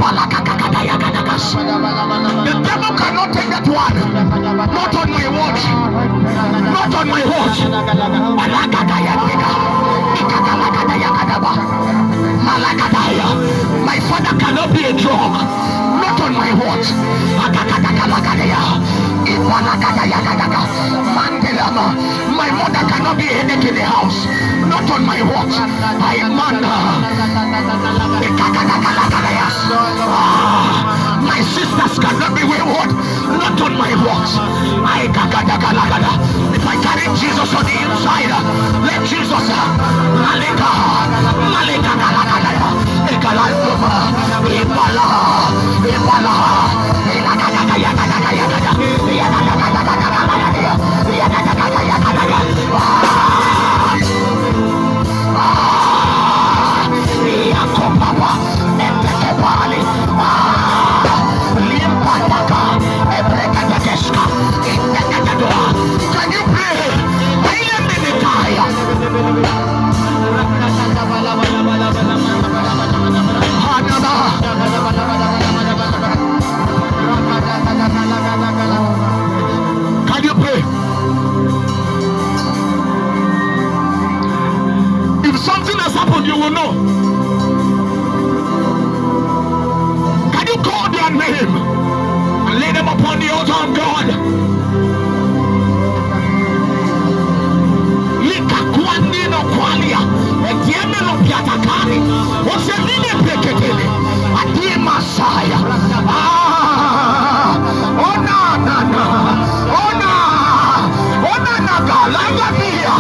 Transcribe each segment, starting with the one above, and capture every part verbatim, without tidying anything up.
The devil cannot take that one. Not on my watch. Not on my watch. My father cannot be a drug. Not on my watch. My mother cannot be a headache in the house. Not on my watch. I man. My sisters cannot be wayward. Not on my watch. I if I carry Jesus on the inside, let Jesus Malika Malika Ekalaluma Ibala Ibala Can you pray? Can you pray? If something has happened, you will know. Can you call their name and lay them upon the altar of God? Messiah. Ah, oh no, no, no, oh no, oh no, no, God, like that here.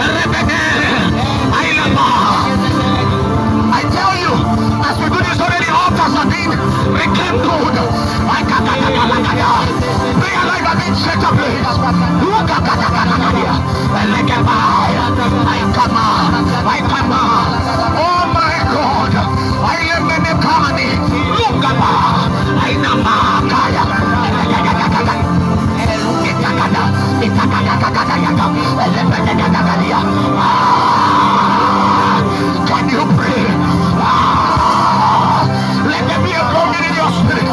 I tell you, as we do this already, altars have been rekindled. Prayer life has been set up. I come on, I come on. Oh my God, I am in the company. Look at I am Kaya. Can you pray? Let there be a broken in your spirit.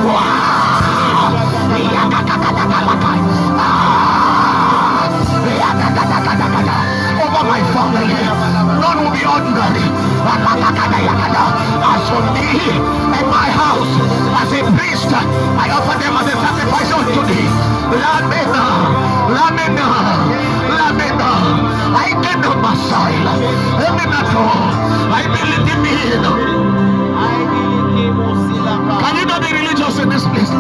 Over my family, none will be ordinary. As for me and my house, as a priest, I offer them as a sacrifice unto thee. Lamena, Lamena, Lamena. I cannot Messiah. I believe in me. Can you not be religious in this place?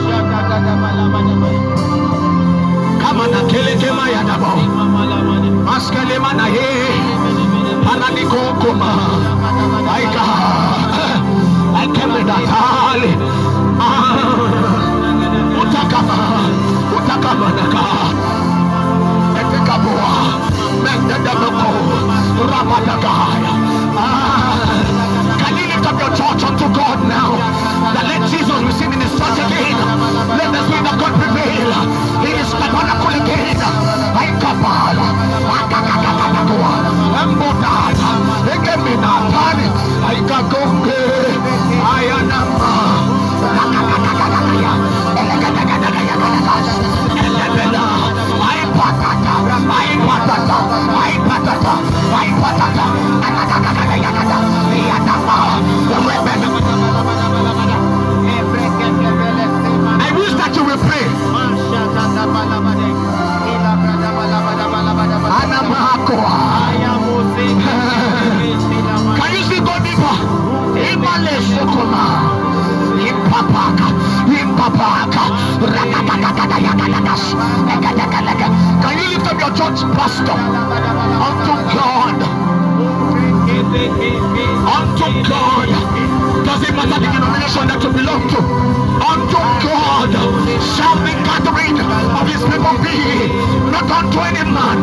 Come on, kill it, my Adabo. Mascalemana, hey, Pananico, Coma. I got, I came with that alley. Utakama, Utakama, Etekaboa, Megdadaboko, Ramadagaya. Can you lift up your church unto God now? That let Jesus receive in his church again. Let the Spirit of God prevail. He is tabernacle again. I Kabala, Akakakakakua, Embodata, Ekeminatani, I Kagonge, Ayanama, Kakakakakakaya, Elekakakakakaya, Elebela, I Patata, I Patata, I Patata, I Patata, Akakakakakaya, Yanama, I wish that you will pray. Can you see God deeper? Imale Sokoma, Impapaka, Impapaka, can you lift up your church pastor unto God? Unto God. Doesn't matter the denomination that you belong to. Unto God shall the gathering of his people be, not unto any man.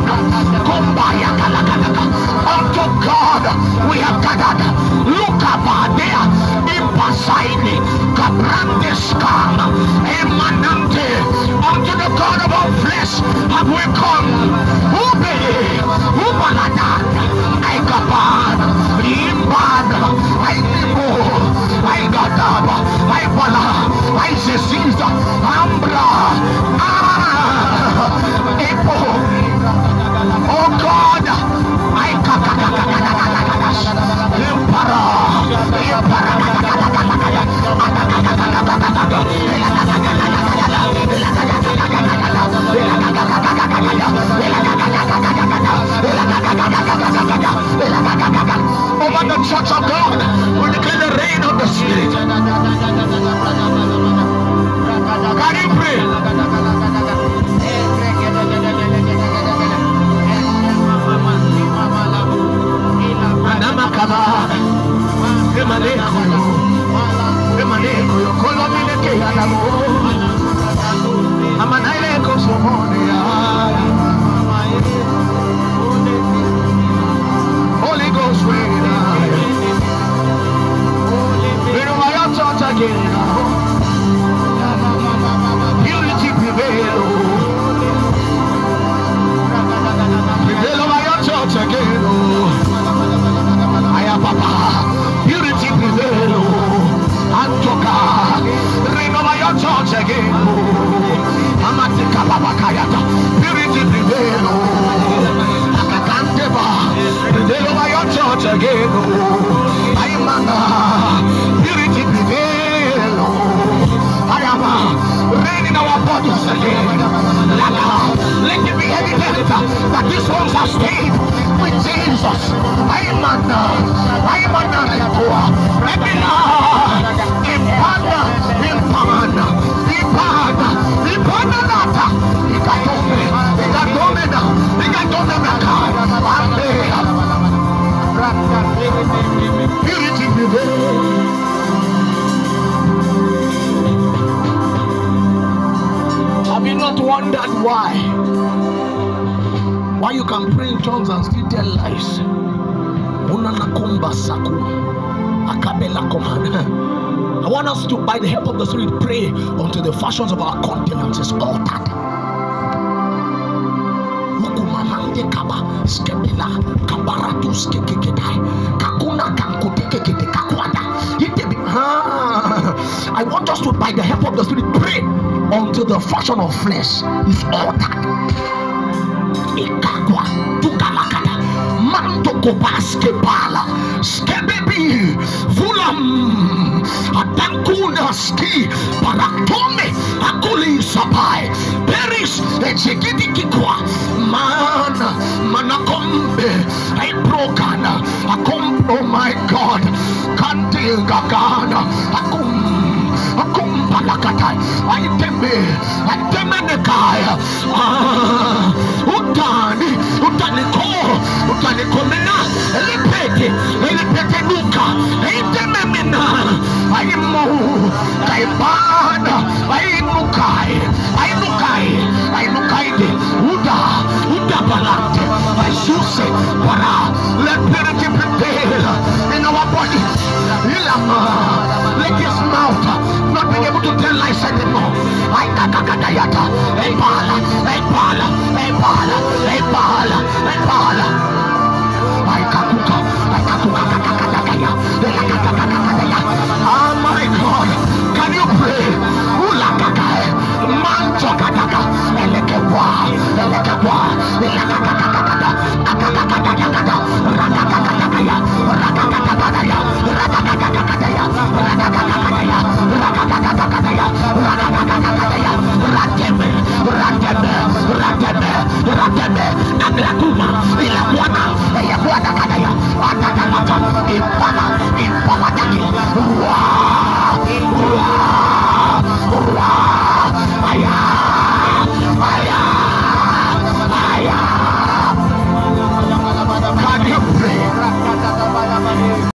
Unto God we have gathered. Look about there. Impasaini, Cabrandeska, Emanante. Unto the God of all flesh have we come. Ube, Ubaladan, Aikaban, Imban, Ainibo, Aigadaba. again. I'm on purity prevail. I am raining our bodies again. Let it be evident that these ones are stayed with Jesus. I am on I am on let me know. Impanda, impanda, impanda, impanda nata. Ikatome, ikatome na, ikatome na kaya. Purity prevail. Have you not wondered why? Why you can pray in tongues and still tell lies? I want us to, by the help of the Spirit, pray until the fashions of our countenance is altered. I want us to, by the help of the Spirit, pray until the fashion of flesh is altered. Ikakwa tukalakata mantoko baske pala skebebi vulam atankuna ski paratome akuli sapai peris echekiti kikwa mana manakombe I broken akom oh my God kanti gagana akum akum palakata I teme I teme nekaya ah utani utani ko utani komena elipete elipete nuka eiteme mena aimu kaibana ainukai ainukai ainukaide uda uda balante aisuse para let purity prevail in our body ilama let his mouth not being able to tell lies anymore. I kakakadayata ebala ebala ebala ebala ebala I kakuka I kakuka kakakadaya kakakadaya. Oh my God, can you pray? Ula kakae manto kakaka elekewa elekewa elekaka